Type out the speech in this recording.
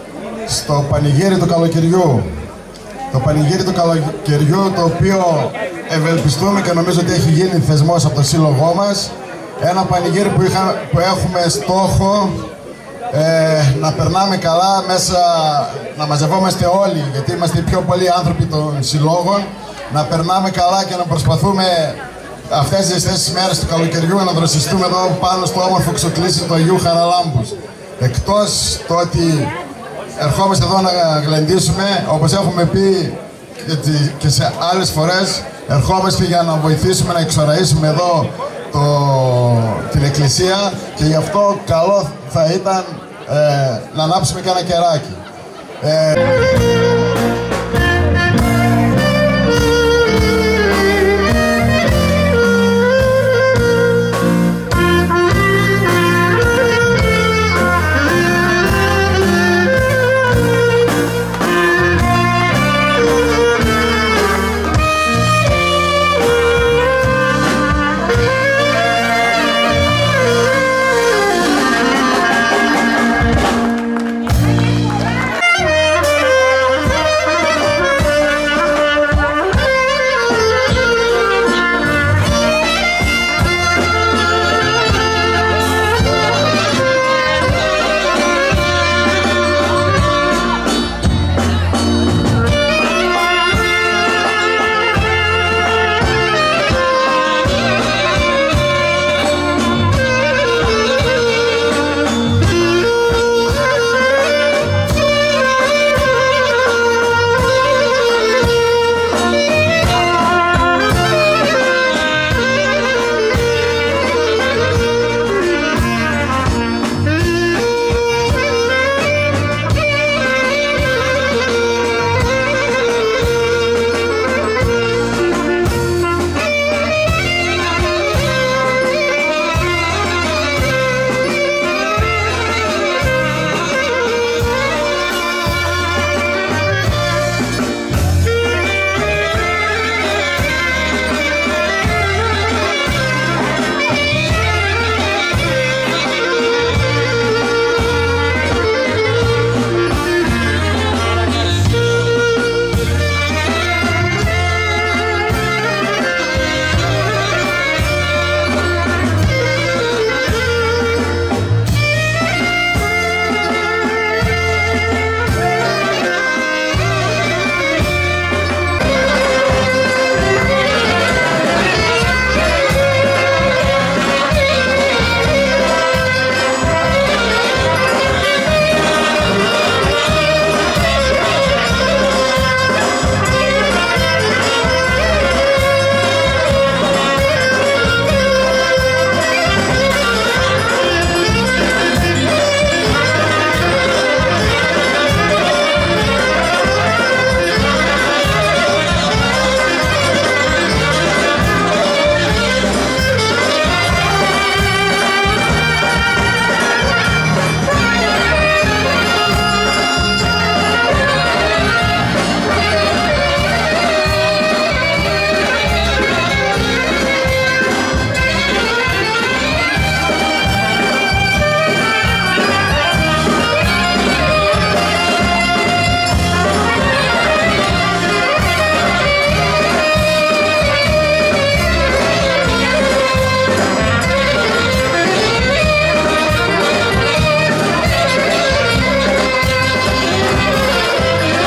στο πανηγύρι του καλοκαιριού. Το πανηγύρι του καλοκαιριού, το οποίο ευελπιστούμε και νομίζω ότι έχει γίνει θεσμός από το σύλλογό μας. Ένα πανηγύρι που έχουμε στόχο να περνάμε καλά μέσα, να μαζευόμαστε όλοι, γιατί είμαστε οι πιο πολλοί άνθρωποι των συλλόγων, να περνάμε καλά και να προσπαθούμε αυτές τις ζεστές μέρες του καλοκαιριού να δροσιστούμε εδώ πάνω στο όμορφο ξοκλήσι του Αγίου Χαραλάμπους. Εκτός το ότι ερχόμαστε εδώ να γλεντήσουμε, όπως έχουμε πει και σε άλλες φορές, ερχόμαστε για να βοηθήσουμε να εξοραίσουμε εδώ την εκκλησία και γι' αυτό καλό θα ήταν να ανάψουμε και ένα κεράκι.